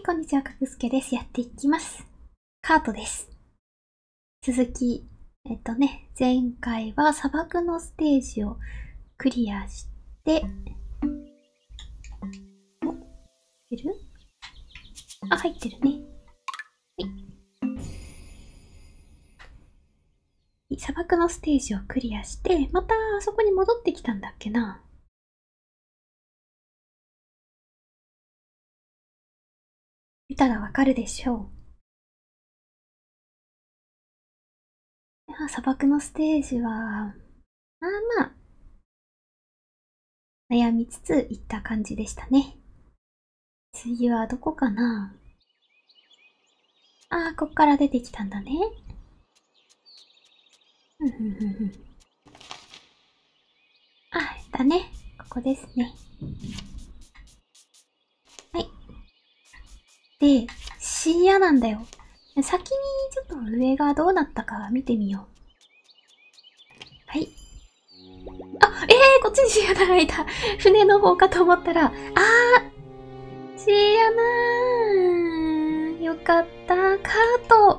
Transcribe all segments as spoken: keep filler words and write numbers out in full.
こんにちは、かくすけです。やっていきます。カートです。続き、えっとね、前回は砂漠のステージをクリアして、お、入ってる？あ、入ってるね。はい。砂漠のステージをクリアして、またあそこに戻ってきたんだっけな。見たらわかるでしょう。砂漠のステージは、まあまあ、悩みつついった感じでしたね。次はどこかな？ああ、こっから出てきたんだね。ふんふんふんふん。あ、だね。ここですね。はい。で、シーアなんだよ。先にちょっと上がどうなったか見てみよう。はい。あ、えー、こっちにシーアナがいた。船の方かと思ったら、あー、シーアナー。よかった。カート。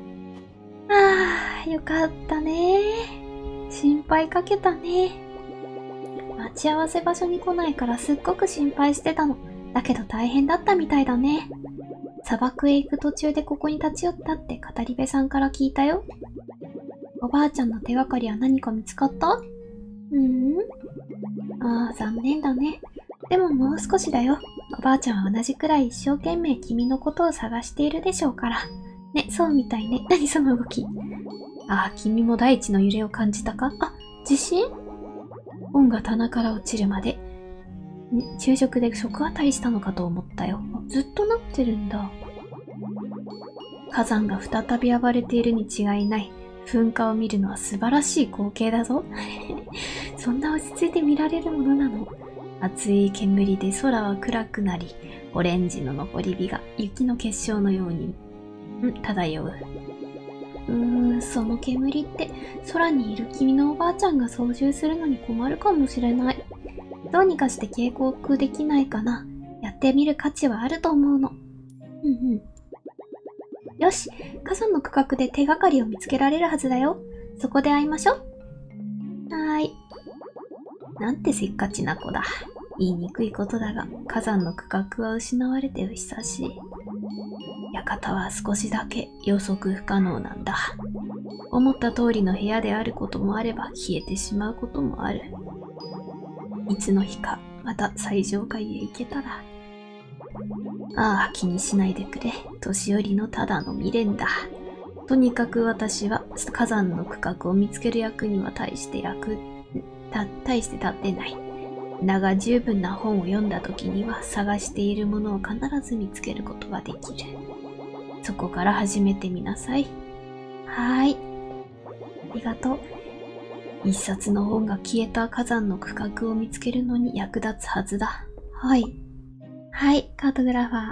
あー、よかったね。心配かけたね。待ち合わせ場所に来ないからすっごく心配してたの。だけど大変だったみたいだね。砂漠へ行く途中でここに立ち寄ったって語り部さんから聞いたよ。おばあちゃんの手がかりは何か見つかった？うーん。ああ、残念だね。でももう少しだよ。おばあちゃんは同じくらい一生懸命君のことを探しているでしょうから。ね、そうみたいね。何その動き。ああ、君も大地の揺れを感じたか？あ、地震？本が棚から落ちるまで。昼食で食当たりしたのかと思ったよ。ずっとなってるんだ。火山が再び暴れているに違いない。噴火を見るのは素晴らしい光景だぞ。そんな落ち着いて見られるものなの？熱い煙で空は暗くなり、オレンジの残り火が雪の結晶のようにん漂う。うーん、その煙って空にいる君のおばあちゃんが操縦するのに困るかもしれない。どうにかして警告できないかな。やってみる価値はあると思うの。うんうん。よし、火山の区画で手がかりを見つけられるはずだよ。そこで会いましょう。はーい。なんてせっかちな子だ。言いにくいことだが、火山の区画は失われて久しい。館は少しだけ予測不可能なんだ。思った通りの部屋であることもあれば、消えてしまうこともある。いつの日か、また最上階へ行けたら。ああ、気にしないでくれ。年寄りのただの未練だ。とにかく私は火山の区画を見つける役には大して役、た、大して立ってない。だが十分な本を読んだ時には探しているものを必ず見つけることができる。そこから始めてみなさい。はーい。ありがとう。一冊の本が消えた火山の区画を見つけるのに役立つはずだ。はい。はい、カートグラファー。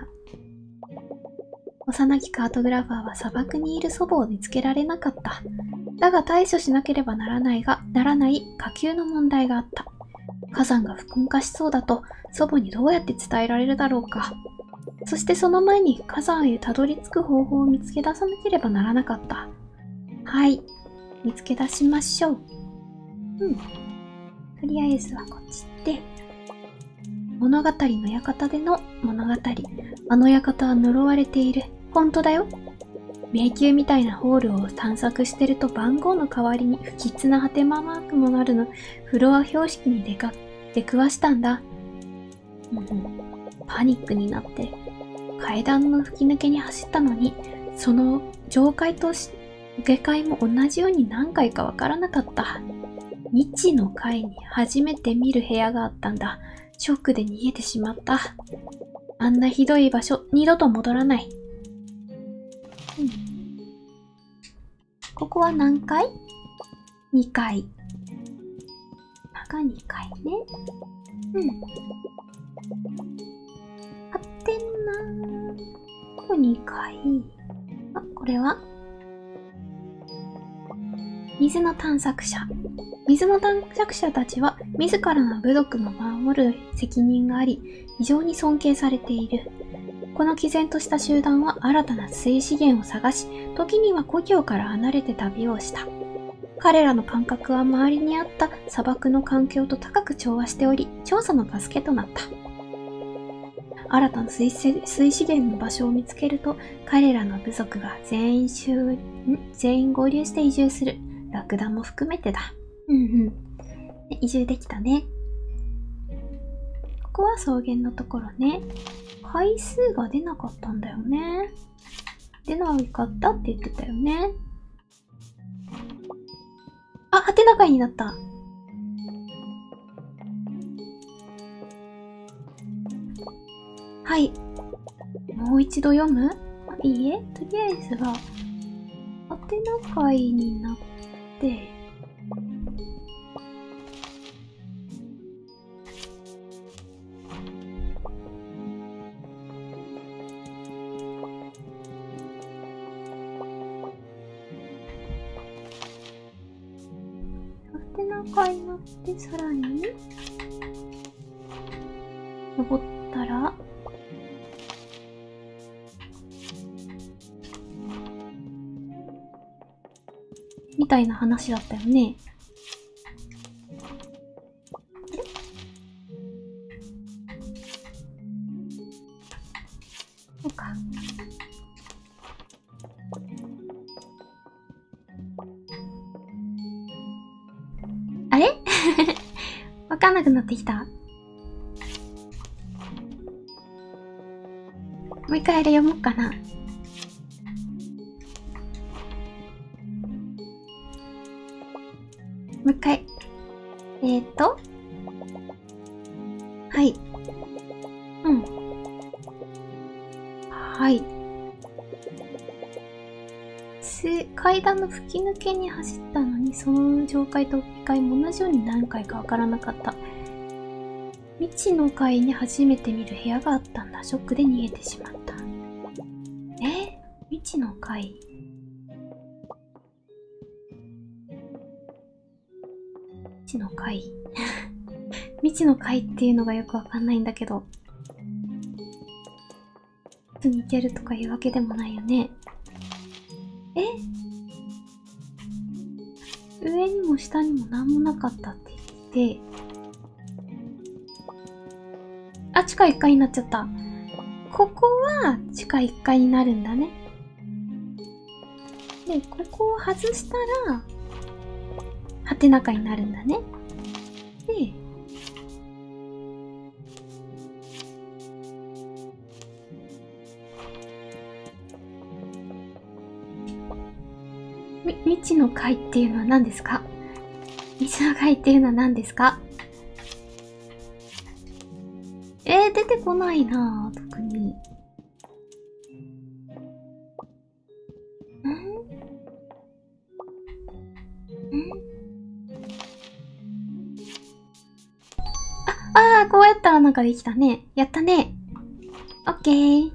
幼きカートグラファーは砂漠にいる祖母を見つけられなかった。だが対処しなければならないが、ならない火球の問題があった。火山が噴火しそうだと祖母にどうやって伝えられるだろうか。そしてその前に火山へたどり着く方法を見つけ出さなければならなかった。はい、見つけ出しましょう。うん。とりあえずはこっちで。物語の館での物語。あの館は呪われている。ほんとだよ。迷宮みたいなホールを探索してると番号の代わりに不吉なハテママークもなるの。フロア標識に出か、出くわしたんだ。うん、パニックになって階段の吹き抜けに走ったのに、その上階と下階も同じように何回かわからなかった。未知の階に初めて見る部屋があったんだ。ショックで逃げてしまった。あんなひどい場所、二度と戻らない。うん、ここは何階？ に 階。がにかいね。うん。合ってんなー。ここにかい。あ、これは水の探索者。水の探索者たちは自らの部族の守る責任があり、非常に尊敬されている。 この毅然とした集団は新たな水資源を探し、時には故郷から離れて旅をした。彼らの感覚は周りにあった砂漠の環境と高く調和しており、調査の助けとなった。新たな水水資源の場所を見つけると、彼らの部族が全員集ん全員合流して移住する。ラクダも含めてだ。うんうん。移住できたね。ここは草原のところね。回数が出なかったんだよね。出なかったって言ってたよね。あ、ハテナ貝になった。はい。もう一度読む？いいえ、とりあえずは、ハテナ貝になって、ハテナ貝になって、さらに、登ったら、みたいな話だったよね。あれ？そうか。あれ？わかんなくなってきた。もう一回あれ読もうかな。もう一回。えーと。はい。うん。はい。す、階段の吹き抜けに走ったのに、その上階と下階も同じように何回かわからなかった。未知の階に初めて見る部屋があったんだ。ショックで逃げてしまった。え？未知の階？未知の階未知の階っていうのがよくわかんないんだけど。似てるとかいうわけでもないよね。え？上にも下にも何もなかったって言って、あ、地下いっかいになっちゃった。ここは地下いっかいになるんだね。で、ここを外したら、ハテナ階になるんだね。で、み、未知の階っていうのは何ですか？未知の階っていうのは何ですか？えー、出てこないなぁ、特に。ん？ん？あ、あー、こうやったらなんかできたね。やったね。オッケー。よ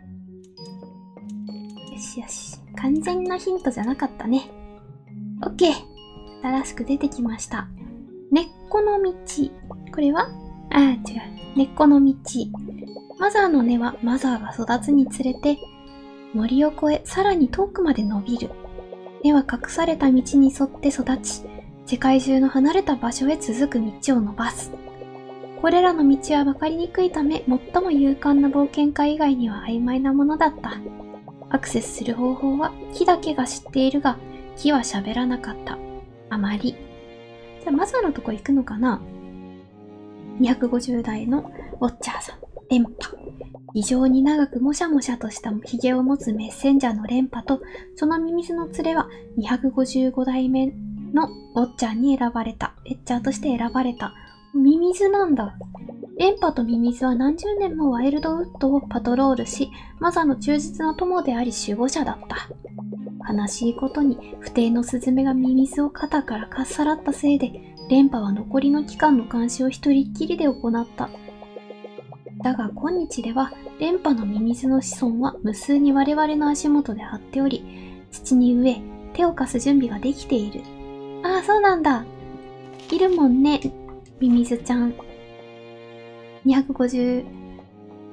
しよし。完全なヒントじゃなかったね。オッケー。新しく出てきました。根っこの道。これは？あー、違う。根っこの道。マザーの根はマザーが育つにつれて森を越えさらに遠くまで伸びる。根は隠された道に沿って育ち、世界中の離れた場所へ続く道を伸ばす。これらの道は分かりにくいため、最も勇敢な冒険家以外には曖昧なものだった。アクセスする方法は木だけが知っているが、木は喋らなかった。あまり。じゃあマザーのとこ行くのかな？にひゃくごじゅう代のウォッチャーさん。連覇。異常に長くもしゃもしゃとした髭を持つメッセンジャーの連覇と、そのミミズの連れはにひゃくごじゅうご代目のウォッチャーに選ばれた。ウォッチャーとして選ばれた。ミミズなんだ。連覇とミミズは何十年もワイルドウッドをパトロールし、マザーの忠実な友であり守護者だった。悲しいことに、不定のスズメがミミズを肩からかっさらったせいで、連覇は残りの期間の監視を一人っきりで行った。だが今日では、連覇のミミズの子孫は無数に我々の足元で張っており、土に植え、手を貸す準備ができている。ああ、そうなんだ。いるもんね、ミミズちゃん。にひゃくごじゅう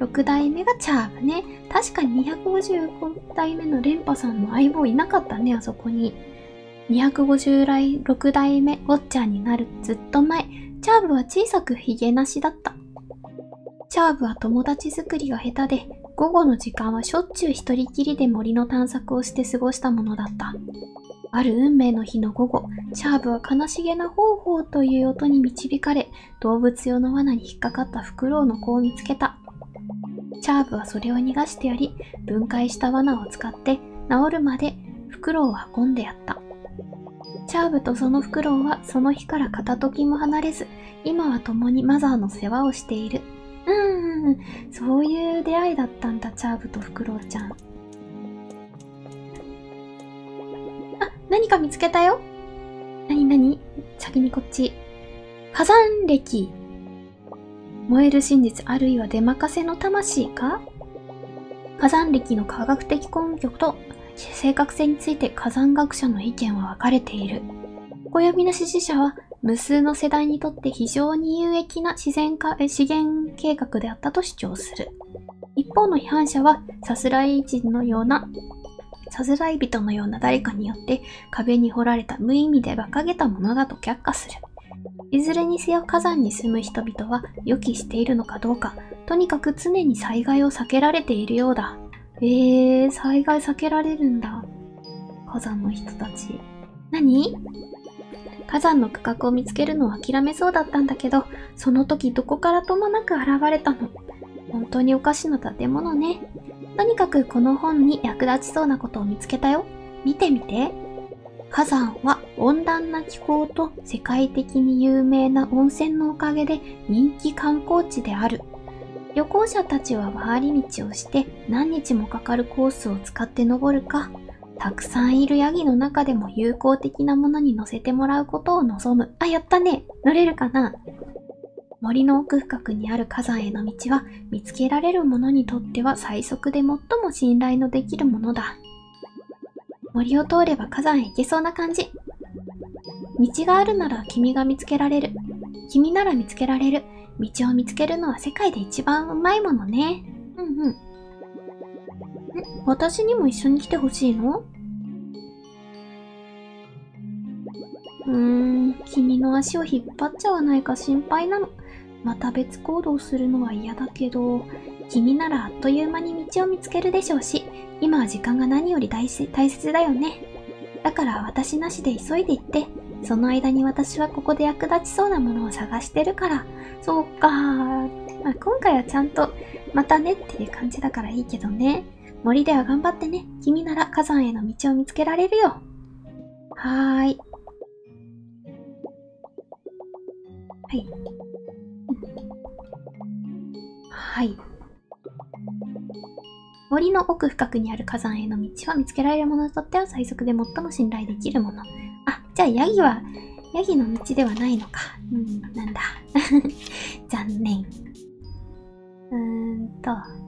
ろく代目がチャーブね。確かににひゃくごじゅうご代目のレンパさんの相棒いなかったね、あそこに。にひゃくごじゅうろく代目ウォッチャーになるずっと前、チャーブは小さくヒゲなしだった。チャーブは友達作りが下手で、午後の時間はしょっちゅう一人きりで森の探索をして過ごしたものだった。ある運命の日の午後、チャーブは悲しげなホーホーという音に導かれ、動物用の罠に引っかかったフクロウの子を見つけた。チャーブはそれを逃がしてやり、分解した罠を使って治るまでフクロウを運んでやった。チャーブとそのフクロウはその日から片時も離れず、今は共にマザーの世話をしている。うーん、そういう出会いだったんだ、チャーブとフクロウちゃん。何か見つけたよ。なになに？先にこっち。火山歴。燃える真実あるいは出任せの魂か？火山歴の科学的根拠と正確性について火山学者の意見は分かれている。暦の支持者は無数の世代にとって非常に有益な自然か資源計画であったと主張する。一方の批判者はさすらい人のようなさすらい人のような誰かによって壁に彫られた無意味で馬鹿げたものだと却下する。いずれにせよ火山に住む人々は予期しているのかどうか、とにかく常に災害を避けられているようだ。えー、災害避けられるんだ。火山の人たち。何？火山の区画を見つけるのは諦めそうだったんだけど、その時どこからともなく現れたの。本当におかしな建物ね。とにかくこの本に役立ちそうなことを見つけたよ。見てみて。火山は温暖な気候と世界的に有名な温泉のおかげで人気観光地である。旅行者たちは回り道をして何日もかかるコースを使って登るか、たくさんいるヤギの中でも友好的なものに乗せてもらうことを望む。あ、やったね。乗れるかな？森の奥深くにある火山への道は見つけられる者にとっては最速で最も信頼のできるものだ。森を通れば火山へ行けそうな感じ。道があるなら君が見つけられる。君なら見つけられる。道を見つけるのは世界で一番うまいものね。うんうん。ん？私にも一緒に来てほしいの？うーん、君の足を引っ張っちゃわないか心配なの。また別行動するのは嫌だけど、君ならあっという間に道を見つけるでしょうし、今は時間が何より大切だよね。だから私なしで急いで行って、その間に私はここで役立ちそうなものを探してるから。そうか。まあ、今回はちゃんとまたねっていう感じだからいいけどね。森では頑張ってね。君なら火山への道を見つけられるよ。はーい。はい。はい。森の奥深くにある火山への道は見つけられる者にとっては最速で最も信頼できるもの。あ、じゃあヤギは、ヤギの道ではないのか。うん、なんだ。残念。うーんと。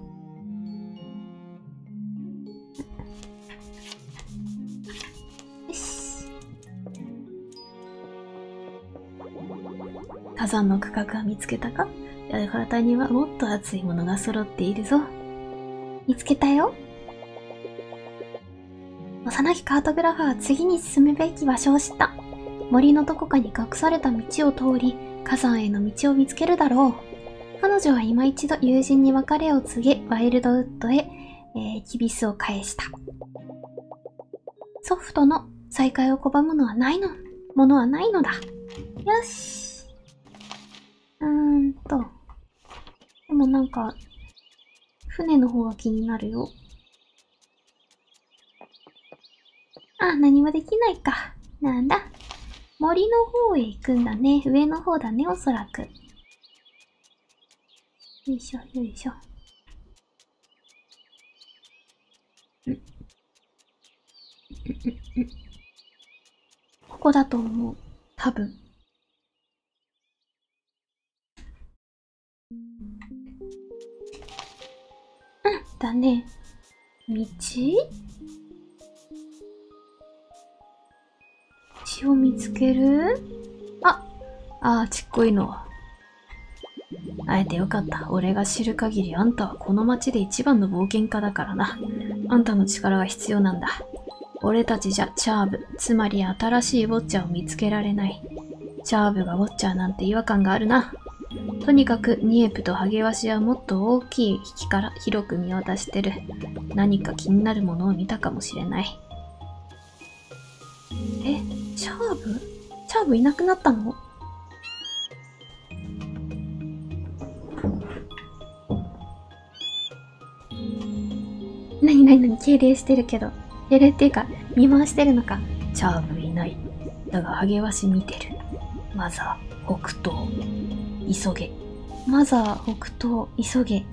よし。火山の区画は見つけたか？館にはもっと熱いものが揃っているぞ。見つけたよ。幼きカートグラファーは次に進むべき場所を知った。森のどこかに隠された道を通り、火山への道を見つけるだろう。彼女は今一度友人に別れを告げ、ワイルドウッドへ、えー、キビスを返した。ソフトの再会を拒むのはないの、ものはないのだ。よし。うーんと。でもなんか、船の方が気になるよ。あ、何もできないか。なんだ。森の方へ行くんだね。上の方だね、おそらく。よいしょ、よいしょ。んんんんここだと思う。多分。うん、だね。道？道を見つける？あ、ああ、ちっこいの。 会えてよかった。俺が知る限りあんたはこの町で一番の冒険家だからな。あんたの力が必要なんだ。俺たちじゃチャーブ、つまり新しいウォッチャーを見つけられない。チャーブがウォッチャーなんて違和感があるな。とにかくニエプとハゲワシはもっと大きい引きから広く見渡してる。何か気になるものを見たかもしれない。え、チャーブ？チャーブいなくなったの？なになになに敬礼してるけど。敬礼っていうか、見回してるのか。チャーブいない。だがハゲワシ見てる。マザー、北東。急げ。マザー、北東、急げ。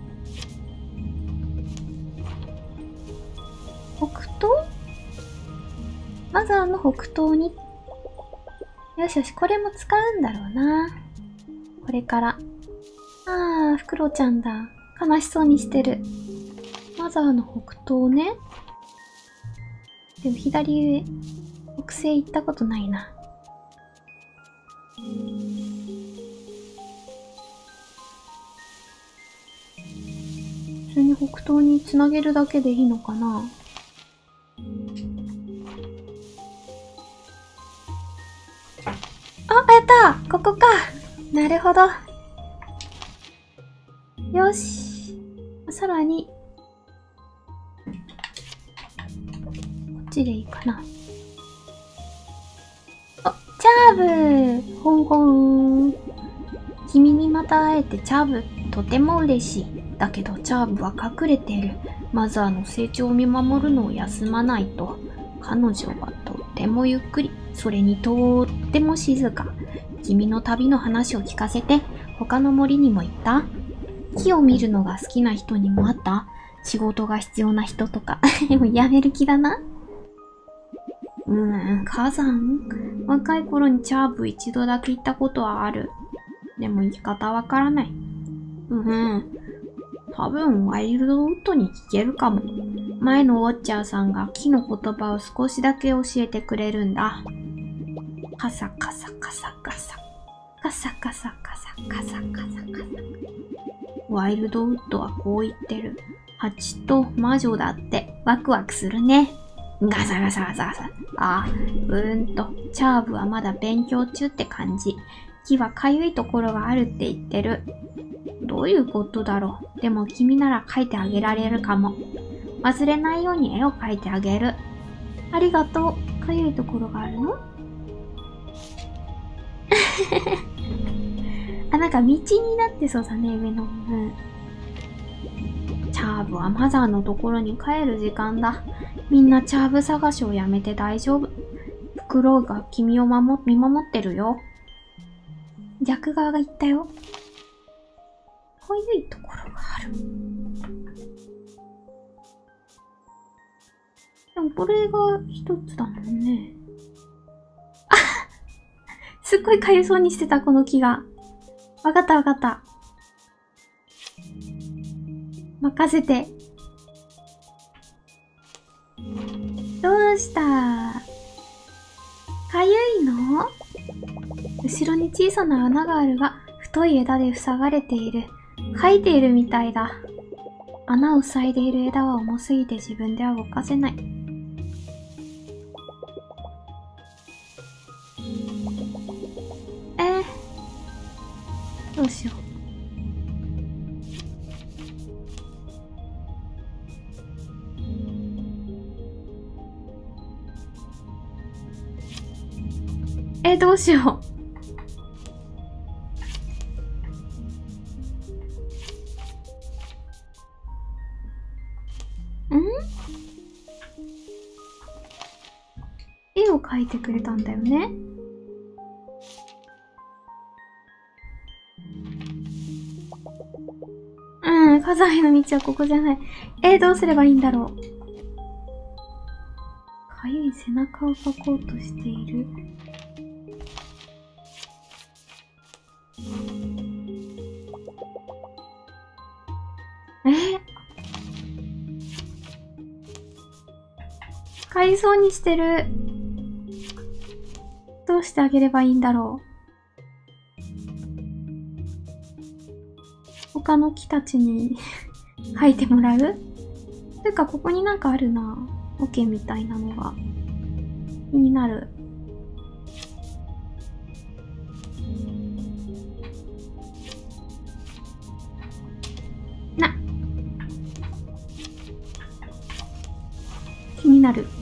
北東？マザーの北東に。よしよし、これも使うんだろうな。これから。あー、フクロウちゃんだ。悲しそうにしてる。マザーの北東ね。でも左上、北西行ったことないな。普通に北東につなげるだけでいいのかな。あ、やった！ここか！なるほど。よし。さらに、こっちでいいかな。あ、チャーブ！ほんほん。君にまた会えてチャーブ、とても嬉しい。だけどチャーブは隠れている。マザーの成長を見守るのを休まないと。彼女はとってもゆっくり、それにとっても静か。君の旅の話を聞かせて。他の森にも行った？木を見るのが好きな人にも会った？仕事が必要な人とか。でもやめる気だな。うーん、火山？若い頃にチャーブ一度だけ行ったことはある。でも言い方わからない。うん。多分ワイルドウッドに聞けるかも。前のウォッチャーさんが木の言葉を少しだけ教えてくれるんだ。カサカサカサカサ。カサカサカサカサカサカサ。ワイルドウッドはこう言ってる。蜂と魔女だってワクワクするね。ガサガサガサガサ。ああ、うーんと、チャーブはまだ勉強中って感じ。木はかゆいところがあるって言ってる。どういうことだろう。でも君なら描いてあげられるかも。忘れないように絵を描いてあげる。ありがとう。かゆいところがあるの？あ、なんか道になってそうだね、上の部分。チャーブはマザーのところに帰る時間だ。みんなチャーブ探しをやめて大丈夫。フクロウが君を守見守ってるよ。逆側が言ったよ。かゆいところがある。でもこれが一つだもんね。あすっごいかゆそうにしてた、この木が。わかったわかった。任せて。どうした？かゆいの？後ろに小さな穴があるが、太い枝で塞がれている。書いているみたいだ。穴を塞いでいる枝は重すぎて自分では動かせない。えー、どうしよう。えー、どうしよう。絵を描いてくれたんだよね。うん、火山への道はここじゃない。えー、どうすればいいんだろう。かゆい背中を描こうとしている。えー、かゆそうにしてる。どうしてあげればいいんだろ他の木たちに書いてもらう？というか、ここになんかあるな。桶みたいなのが。気になる。な。気になる。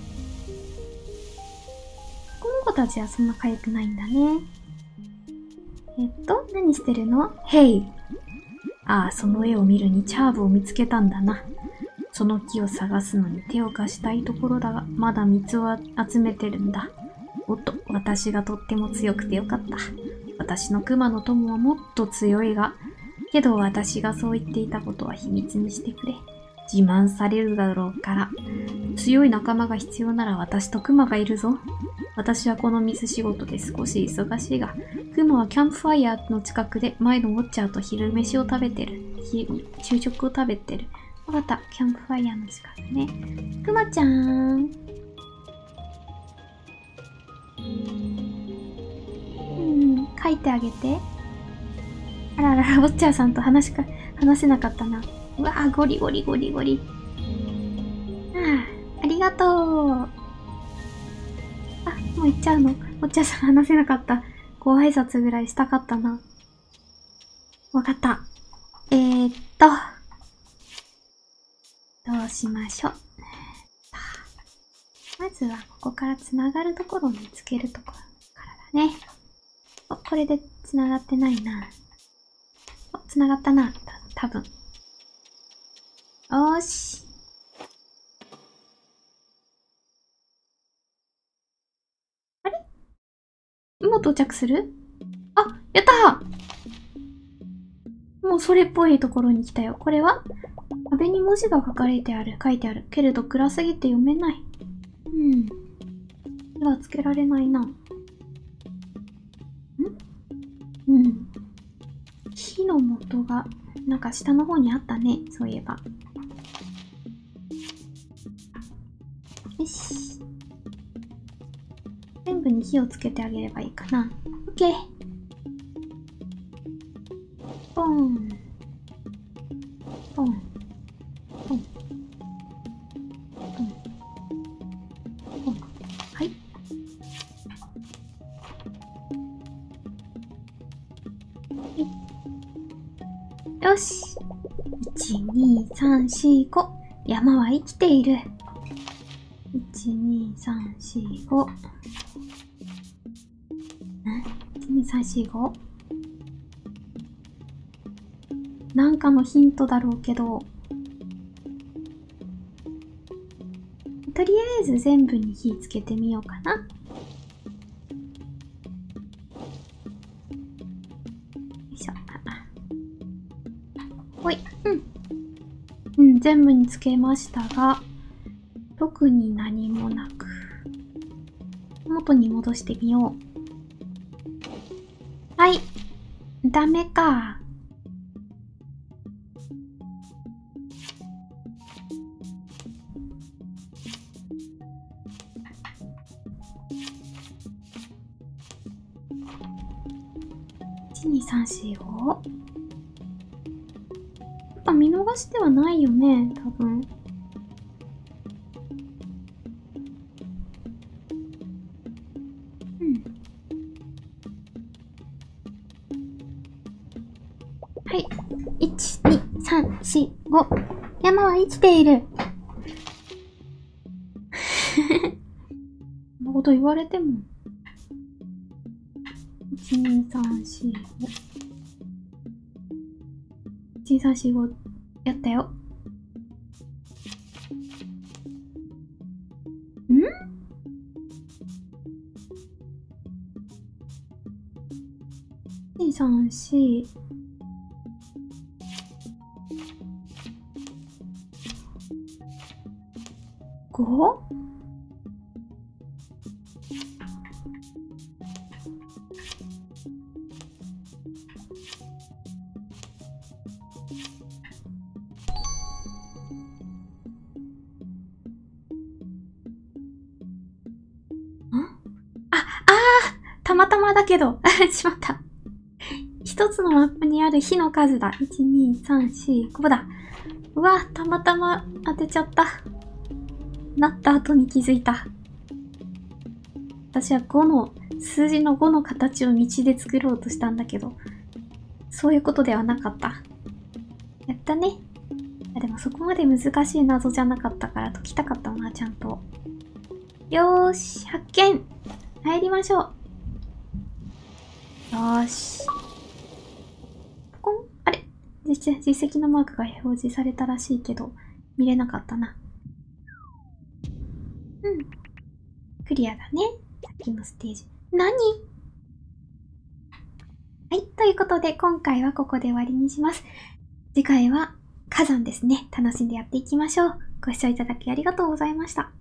この子たちはそんな痒くないんだね。えっと、何してるの？ヘイ。ああ、その絵を見るにチャーブを見つけたんだな。その木を探すのに手を貸したいところだが、まだ蜜を集めてるんだ。おっと、私がとっても強くてよかった。私の熊の友はもっと強いが、けど私がそう言っていたことは秘密にしてくれ。自慢されるだろうから。強い仲間が必要なら私と熊がいるぞ。私はこの水仕事で少し忙しいが、熊はキャンプファイヤーの近くで前のウォッチャーと昼飯を食べてる。昼食を食べてる。わかった。キャンプファイヤーの近くね。くまちゃーん。うん、書いてあげて。あららら、ウォッチャーさんと話か、話せなかったな。うわぁ、ゴリゴリゴリゴリ。ああ、ありがとう。あ、もう行っちゃうの？ウォッチャーさん話せなかった。ご挨拶ぐらいしたかったな。わかった。えーっと。どうしましょう。まずはここからつながるところを見つけるところからだね。お、これでつながってないな。お、つながったな。た、多分。おーし。あれ？もう到着する？あ、やったー！もうそれっぽいところに来たよ。これは？壁に文字が書かれてある。書いてある。けれど暗すぎて読めない。うん。手はつけられないな。ん？うん。火の元が、なんか下の方にあったね。そういえば。よし。全部に火をつけてあげればいいかな。オッケー。ポン。ポン。ポン。ポン。ポン。はい。よし。いち、に、さん、し、ご。山は生きている。いち、に、さん、し、ご。ん？ いち、に、さん、し、ご。なんかのヒントだろうけど。とりあえず全部に火つけてみようかな。よいしょ。ほい。うん。うん、全部につけましたが、特に何もなく。元に戻してみよう。はい。ダメか。いち、に、さん、し、ご。やっぱ見逃してはないよね、多分。うん。はい。いち、に、さん、し、ご。山は生きている。そんなこと言われても。いち、に、さん、し、ご。いち、に、さん、し、ご。やったよ。ん？ いち、に、さん、し、ご？ ん？あ、あーたまたまだけど。しまった。一一つのマップにある火の数だ。いち、に、さん、し、ごだ。うわ、たまたま当てちゃった。なった後に気づいた。私はごの、数字のごの形を道で作ろうとしたんだけど、そういうことではなかった。やったね。あ、でもそこまで難しい謎じゃなかったから解きたかったな、ちゃんと。よーし、発見！入りましょう。よーし。ポコン。あれ？実実績のマークが表示されたらしいけど、見れなかったな。うん。クリアだね。さっきのステージ。何？はい。ということで、今回はここで終わりにします。次回は火山ですね。楽しんでやっていきましょう。ご視聴いただきありがとうございました。